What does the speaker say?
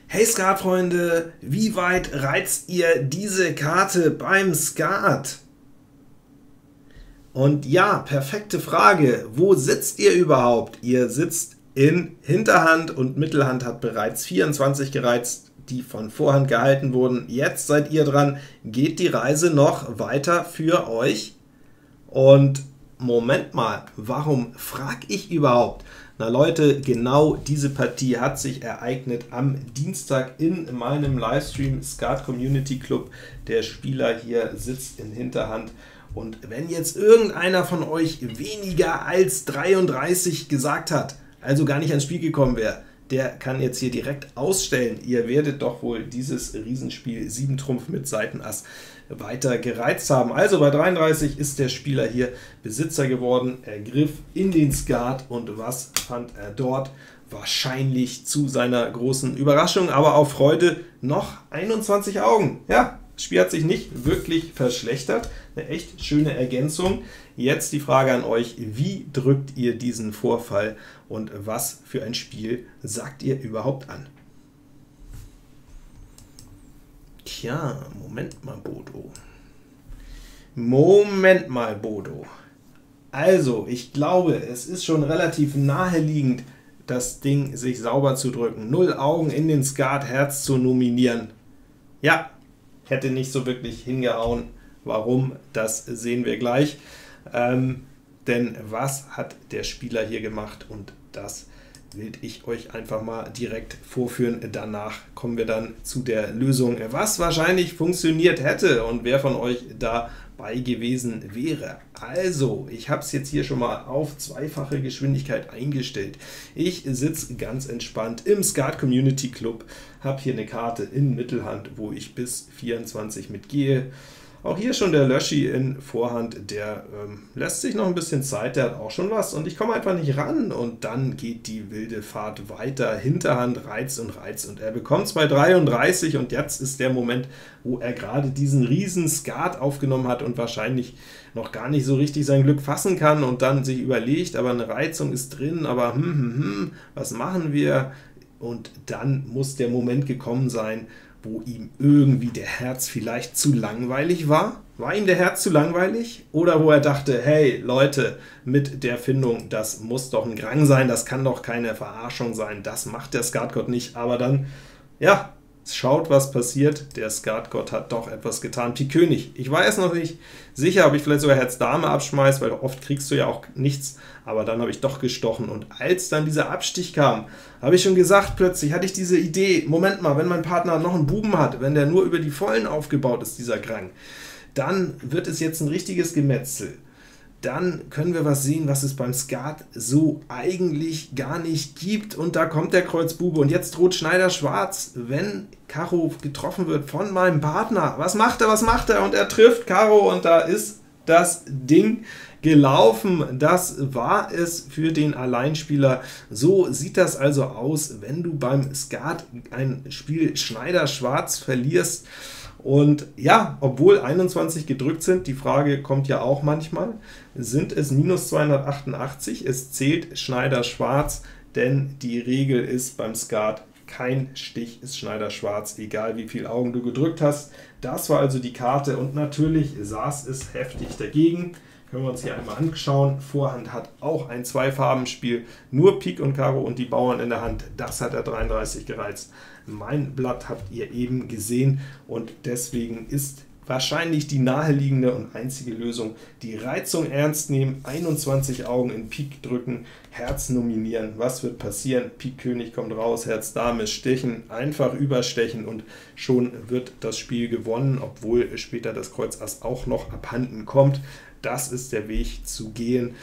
Hey Skatfreunde, wie weit reizt ihr diese Karte beim Skat? Und ja, perfekte Frage. Wo sitzt ihr überhaupt? Ihr sitzt in Hinterhand und Mittelhand hat bereits 24 gereizt, die von Vorhand gehalten wurden. Jetzt seid ihr dran. Geht die Reise noch weiter für euch? Und Moment mal, warum frage ich überhaupt? Na Leute, genau diese Partie hat sich ereignet am Dienstag in meinem Livestream Skat Community Club. Der Spieler hier sitzt in Hinterhand. Und wenn jetzt irgendeiner von euch weniger als 33 gesagt hat, also gar nicht ans Spiel gekommen wäre, der kann jetzt hier direkt ausstellen. Ihr werdet doch wohl dieses Riesenspiel 7 Trumpf mit Seitenass weiter gereizt haben. Also bei 33 ist der Spieler hier Besitzer geworden. Er griff in den Skat und was fand er dort? Wahrscheinlich zu seiner großen Überraschung, aber auch Freude, noch 21 Augen. Ja, das Spiel hat sich nicht wirklich verschlechtert. Eine echt schöne Ergänzung. Jetzt die Frage an euch, wie drückt ihr diesen Vorfall und was für ein Spiel sagt ihr überhaupt an? Tja, Moment mal, Bodo. Moment mal, Bodo. Also, ich glaube, es ist schon relativ naheliegend, das Ding sich sauber zu drücken. 0 Augen in den Skat, Herz zu nominieren. Ja, hätte nicht so wirklich hingehauen. Warum? Das sehen wir gleich. Denn was hat der Spieler hier gemacht? Und das will ich euch einfach mal direkt vorführen. Danach kommen wir dann zu der Lösung, was wahrscheinlich funktioniert hätte und wer von euch dabei gewesen wäre. Also, ich habe es jetzt hier schon mal auf zweifache Geschwindigkeit eingestellt. Ich sitze ganz entspannt im Skat Community Club, habe hier eine Karte in Mittelhand, wo ich bis 24 mitgehe. Auch hier schon der Löschi in Vorhand, der lässt sich noch ein bisschen Zeit, der hat auch schon was und ich komme einfach nicht ran und dann geht die wilde Fahrt weiter. Hinterhand reizt und er bekommt es bei 33 und jetzt ist der Moment, wo er gerade diesen riesen Skat aufgenommen hat und wahrscheinlich noch gar nicht so richtig sein Glück fassen kann und dann sich überlegt, aber eine Reizung ist drin, aber was machen wir? Und dann muss der Moment gekommen sein, wo ihm irgendwie der Herz vielleicht zu langweilig war. War ihm der Herz zu langweilig? Oder wo er dachte, hey Leute, mit der Findung, das muss doch ein Grang sein, das kann doch keine Verarschung sein, das macht der Skatgott nicht. Aber dann, ja, schaut, was passiert. Der Skatgott hat doch etwas getan. Pik König. Ich war erst noch nicht sicher, ob ich vielleicht sogar Herz Dame abschmeiße, weil oft kriegst du ja auch nichts. Aber dann habe ich doch gestochen. Und als dann dieser Abstich kam, habe ich schon gesagt, plötzlich hatte ich diese Idee, Moment mal, wenn mein Partner noch einen Buben hat, wenn der nur über die Vollen aufgebaut ist, dieser Grang, dann wird es jetzt ein richtiges Gemetzel. Dann können wir was sehen, was es beim Skat so eigentlich gar nicht gibt. Und da kommt der Kreuz Bube und jetzt droht Schneider Schwarz, wenn Karo getroffen wird von meinem Partner. Was macht er, was macht er? Und er trifft Karo und da ist das Ding gelaufen. Das war es für den Alleinspieler. So sieht das also aus, wenn du beim Skat ein Spiel Schneider Schwarz verlierst. Und ja, obwohl 21 gedrückt sind, die Frage kommt ja auch manchmal, sind es minus 288, es zählt Schneider Schwarz, denn die Regel ist beim Skat, kein Stich ist Schneider Schwarz, egal wie viele Augen du gedrückt hast. Das war also die Karte und natürlich saß es heftig dagegen. Können wir uns hier einmal anschauen. Vorhand hat auch ein Zweifarbenspiel, nur Pik und Karo und die Bauern in der Hand. Das hat er 33 gereizt. Mein Blatt habt ihr eben gesehen und deswegen ist wahrscheinlich die naheliegende und einzige Lösung die Reizung ernst nehmen, 21 Augen in Pik drücken, Herz nominieren. Was wird passieren? Pik König kommt raus, Herz Dame stechen, einfach überstechen und schon wird das Spiel gewonnen, obwohl später das Kreuz Ass auch noch abhanden kommt. Das ist der Weg zu gehen